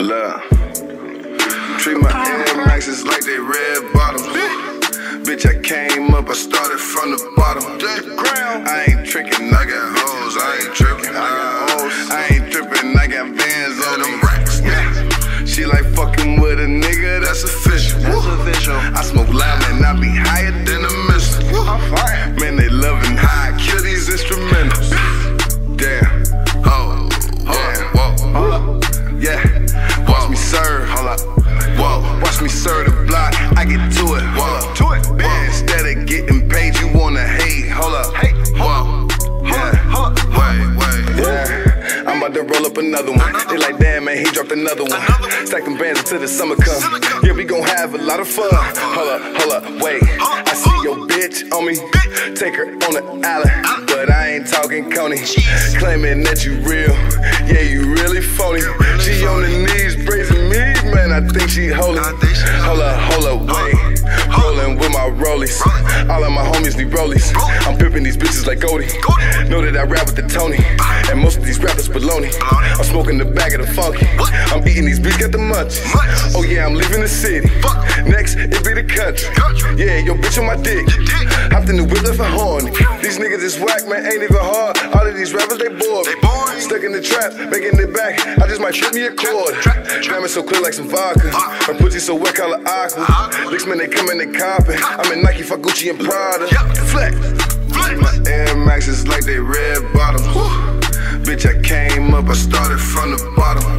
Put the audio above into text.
Love. Treat my Air Maxes like they red bottoms. Bitch, I came up, I started from the bottom. I ain't tricking, I got hoes. I ain't tripping, I ain't tripping, I got bands on them racks. Yeah. She like fucking with a nigga, that's official. I smoke loud and I be higher than a missile. Man, they loving how I kill these instrumentals. Damn. Oh, damn. Whoa. Yeah. Watch me serve. Hold up. Whoa. Watch me serve the block. I get to it. Whoa. To it. Man, instead of getting paid, you wanna hate. Hold up. Hey. Whoa. Yeah. Hold up. Wait. Yeah. I'm about to roll up another one. They like, damn, man, he dropped another one. Stack them bands until the summer come. Yeah, we gon' have a lot of fun. Hold up, wait. I see your bitch on me. Take her on the island, but I ain't talking Coney. Claiming that you real, yeah, you really phony. She on the knees praising me, man, I think she holy. Hold up, wait. Rollin' with my rollies. All of my homies need rollies. I'm pimping these bitches like Cody. Know that I rap with the Tony, and most of these rappers baloney. I'm smoking the bag of the funky. I'm eating these bitches, got the munchies. Oh yeah, I'm leaving the city. Next, it be the country. Yeah, yo, bitch on my dick. Hopped in the whip, left a horn. These niggas is whack, man, ain't even hard. All of these rappers, they bored. Stuck in the trap, making it back. I just might trip me a cord. Grammar so clear like some vodka. My pussy so wet, call it aqua. Licks, man, they coming, they copping. I'm in Nike, fuck Gucci and Prada. Flex. My Air Maxes like they red bottoms. Bitch, I came up, I started from the bottom.